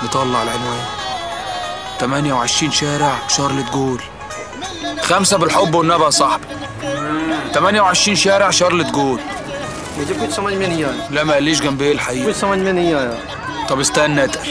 نطلع العنوان: 28 شارع شارلت جول. 5 بالحب والنبي يا صاحبي. 28 شارع شارلت جول. मुझे कुछ समझ में नहीं आया. لا ما قاليش جنب ايه الحقيقة. कुछ समझ में नहीं आया. طب استنى اتقل.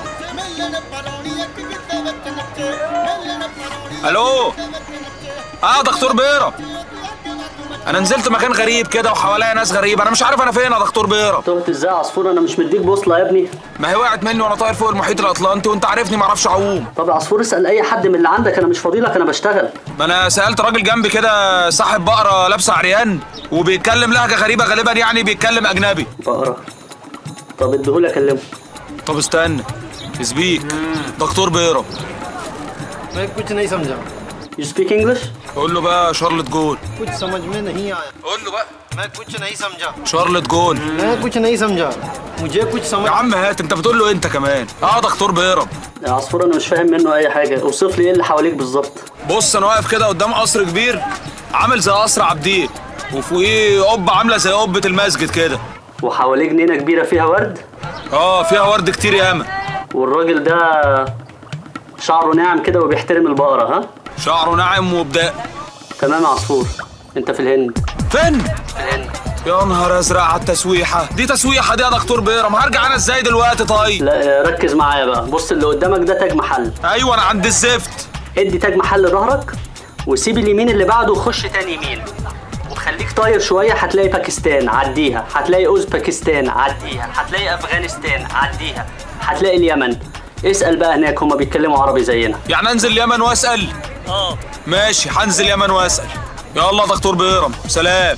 الو. دكتور بيرة. انا نزلت مكان غريب كده وحواليا ناس غريبه، انا مش عارف انا فين يا دكتور بيرة. تهت ازاي يا عصفور؟ انا مش مديك بوصله يا ابني. ما هي وقعت مني وانا طاير فوق المحيط الاطلنطي، وانت عارفني ما اعرفش اعوم. طب يا عصفور اسال اي حد من اللي عندك، انا مش فاضي لك، انا بشتغل. ما انا سالت راجل جنبي كده صاحب بقره لابسه عريان وبيتكلم لهجه غريبه، غالبا يعني بيتكلم اجنبي. بقره؟ طب اديهولي اكلمه. طب استنى. سبيك. دكتور بيرة. मैं कुछ नहीं समझा. You speak English? قول له بقى شارلت جول. कुछ समझ में नहीं आया. قول له بقى. मैं कुछ नहीं समझा. شارلت جول. मैं कुछ नहीं समझा. मुझे कुछ समझ. يا عم هات، انت بتقول له انت كمان. دكتور بيرة. يا عصفور انا مش فاهم منه اي حاجه، اوصف لي ايه اللي حواليك بالظبط. بص انا واقف كده قدام قصر كبير عامل زي قصر عابدين، وفوقيه قبه عامله زي قبه المسجد كده، وحواليه جنينه كبيره فيها ورد. فيها ورد كتير ياما. والراجل ده شعره ناعم كده وبيحترم البقره، ها؟ شعره ناعم وبداء. تمام يا عصفور، انت في الهند. فين؟ في الهند. يا نهار ازرق على التسويحه دي. تسويحه دي يا دكتور بيرة؟ ما هرجع انا ازاي دلوقتي؟ طيب لا ركز معايا بقى، بص اللي قدامك ده تاج محل. ايوه انا عند الزفت. ادي تاج محل ظهرك وسيب اليمين اللي بعده وخش تاني يمين، وخليك طاير شويه، هتلاقي باكستان عديها، هتلاقي اوزبكستان عديها، هتلاقي افغانستان عديها، هتلاقي اليمن. اسال بقى هناك، هما بيتكلموا عربي زينا. يعني انزل اليمن واسال؟ ماشي، هنزل اليمن واسال. يلا دكتور بيرة، سلام.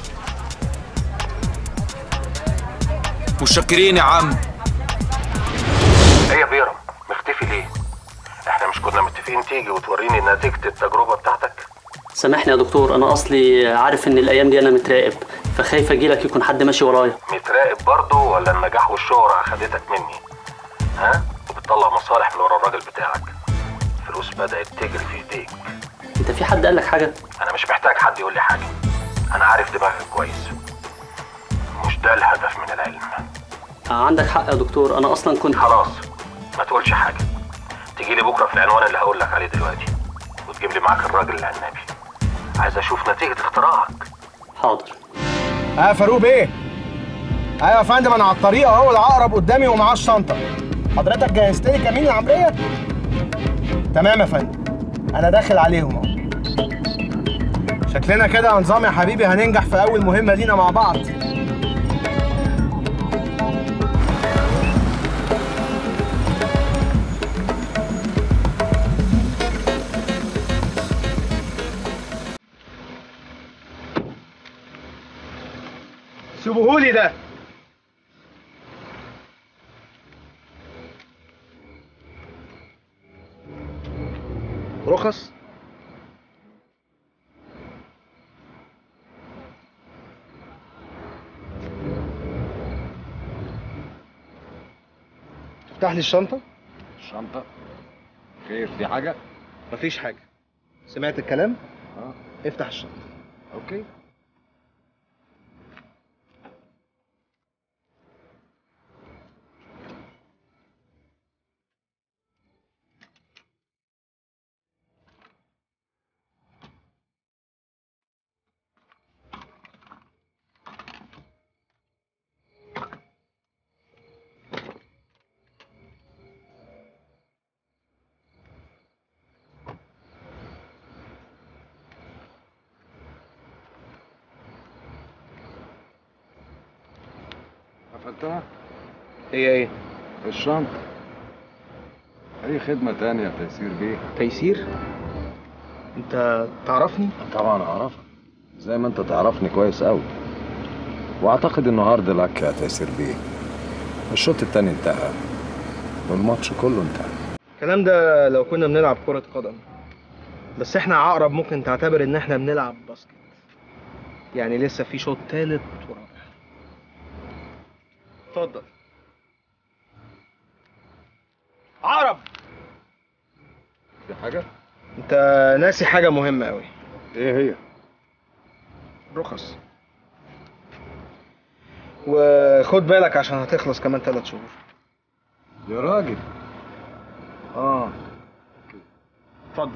متشكرين يا عم. ايه يا بيرم مختفي ليه؟ احنا مش كنا متفقين تيجي وتوريني نتيجة التجربة بتاعتك؟ سامحني يا دكتور، انا اصلي عارف ان الايام دي انا متراقب، فخايف اجيلك يكون حد ماشي ورايا. متراقب برضه ولا النجاح والشهرة اخدتك مني؟ ها؟ وبتطلع مصالح من ورا الراجل بتاعك، فلوس بدأت تجري في ايديك. انت في حد قالك حاجة؟ انا مش محتاج حد يقول لي حاجة، انا عارف دماغك كويس. مش ده الهدف من العلم. عندك حق يا دكتور، انا اصلا كنت خلاص ما تقولش حاجة. تيجي لي بكرة في العنوان اللي هقول لك عليه دلوقتي، وتجيب لي معاك الراجل العنابي. عايز اشوف نتيجة اختراعك. حاضر. يا فاروق بيه. ايوه يا فندم، انا على الطريق اهو، العقرب قدامي ومعاه الشنطه. حضرتك جهزت لي كمين العمليه؟ تمام يا فندم، انا داخل عليهم اهو. شكلنا كده نظام يا حبيبي، هننجح في اول مهمه لينا مع بعض. سيبوهولي ده. رخص. تفتح لي الشنطة؟ الشنطة؟ خير، في حاجة؟ مفيش حاجة. سمعت الكلام؟ افتح الشنطة. اوكي. قفلتها؟ هي ايه؟ الشنطة. أي خدمة تانية يا تيسير بيه. تيسير؟ انت تعرفني؟ طبعا أعرفك، زي ما أنت تعرفني كويس أوي. وأعتقد إنه عرض لك يا تيسير بيه. الشوط التاني انتهى والماتش كله انتهى. الكلام ده لو كنا بنلعب كرة قدم، بس احنا عقرب ممكن تعتبر إن احنا بنلعب باسكت. يعني لسه في شوط تالت ورابع. اتفضل. عقرب. في حاجة؟ انت ناسي حاجة مهمة أوي. ايه هي؟ رخص. وخد بالك عشان هتخلص كمان 3 شهور. يا راجل اتفضل.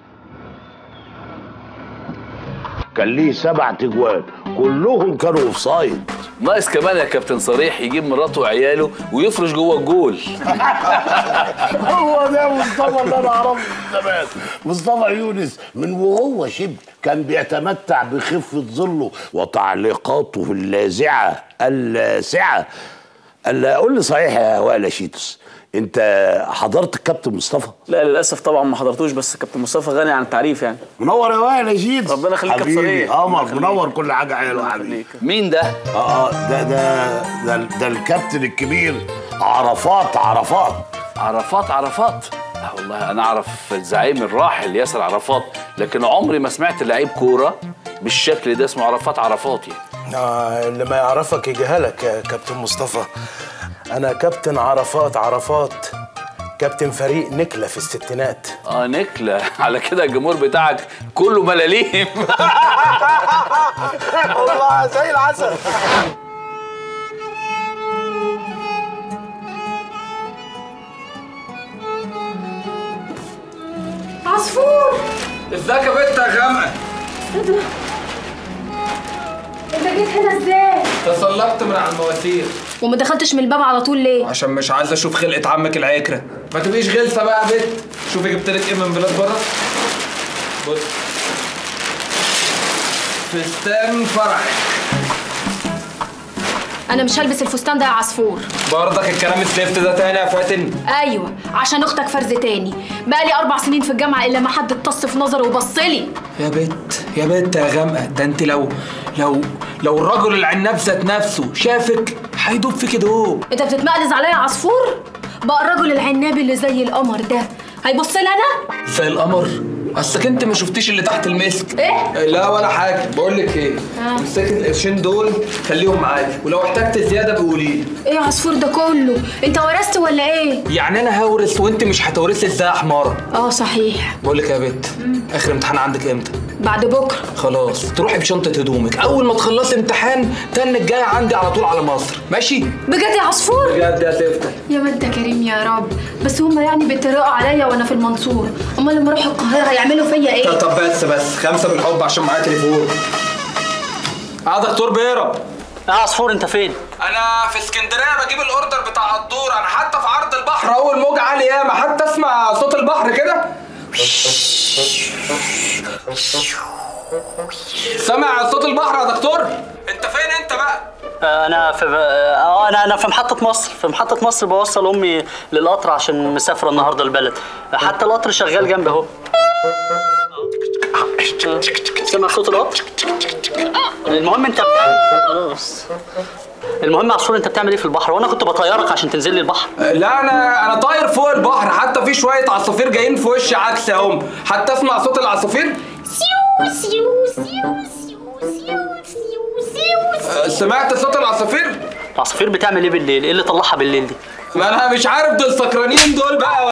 كان ليه 7 تجوان كلهم كانوا اوف سايد. ناقص كمان يا كابتن صريح يجيب مراته وعياله ويفرش جوه الجول. هو ده مصطفى اللي انا اعرفه من زمان، مصطفى يونس من وهو شب كان بيتمتع بخفة ظله وتعليقاته اللاذعة اللاسعة. قول لي صحيح يا وائل شيتوس، انت حضرت الكابتن مصطفى؟ لا للاسف طبعا ما حضرتوش، بس كابتن مصطفى غني عن التعريف يعني. منور يا وائل يا شيتوس. ربنا يخليك يا كابتن صريح. قمر منور كل حاجه حلوه حبيبي. مين ده؟ ده الكابتن الكبير عرفات. لا والله انا اعرف الزعيم الراحل ياسر عرفات، لكن عمري ما سمعت لعيب كوره بالشكل ده اسمه عرفات يعني. اللي ما يعرفك يجهلك يا كابتن مصطفى. انا كابتن عرفات، كابتن فريق نكلة في الستينات. نكلة. على كده الجمهور بتاعك كله ملاليم. والله زي العسل. عصفور، ازيك يا بنت يا غامقة؟ ايه ده؟ انت جيت هنا ازاي؟ تسلقت من على المواسير. وما دخلتش من الباب على طول ليه؟ عشان مش عايز اشوف خلقة عمك العكرة. ما تبقيش غلسة بقى يا بنت. شوفي جبت لك ايه من بلاد بره. بص، فستان فرحك. انا مش هلبس الفستان ده يا عصفور. برضك الكلام الزفت ده تاني يا فاتن؟ ايوه، عشان اختك فرز تاني. بقالي 4 سنين في الجامعه الا ما حد اتص في نظره وبصلي. يا بنت يا غامقة، ده انت لو الرجل العناب ذات نفسه شافك هيدوب فيك دوب. انت بتتمقلز عليا يا عصفور؟ بقى الرجل العناب اللي زي القمر ده هيبص لي انا؟ زي القمر؟ اصلك انت ما شفتيش اللي تحت المسك. ايه؟ لا ولا حاجه. بقول لك ايه، امسكي القرشين دول خليهم معاكي، ولو احتجت زياده بقولي لي. ايه يا عصفور ده كله؟ انت ورثت ولا ايه؟ يعني انا هورث وانت مش هتورثي ازاي يا حماره؟ صحيح. بقول لك يا بنت، اخر امتحان عندك امتى؟ بعد بكره. خلاص، تروحي بشنطه هدومك، اول ما تخلصي امتحان تاني الجاي عندي على طول على مصر، ماشي؟ بجد يا عصفور؟ بجد يا تفتح. يا ما انت كريم يا رب. بس هما يعني بيتريقوا عليا وانا في المنصوره، امال لما اروح القاهره هيعملوا فيا ايه؟ طب بس 5 بالحب عشان معايا تليفون. دكتور بيرة. يا عصفور انت فين؟ انا في اسكندريه بجيب الاوردر بتاع الدور. انا حتى في عرض البحر اول موج عالي ياما، حتى اسمع صوت البحر كده. سامع صوت البحر يا دكتور؟ انت فين انت بقى؟ انا في انا في محطة مصر بوصل امي للقطر عشان مسافرة النهارده البلد. حتى القطر شغال جنبي اهو. سامع صوت القطر؟ المهم انت المهم يا عصفور انت بتعمل ايه في البحر؟ وانا كنت بطيرك عشان تنزل لي البحر. لا انا طاير فوق البحر، حتى في شويه عصافير جايين في وشي عكس اهم. حتى اسمع صوت العصافير. سمعت صوت العصافير؟ العصافير بتعمل ايه بالليل؟ ايه اللي طلعها بالليل دي؟ ما انا مش عارف، دول سكرانين دول بقى.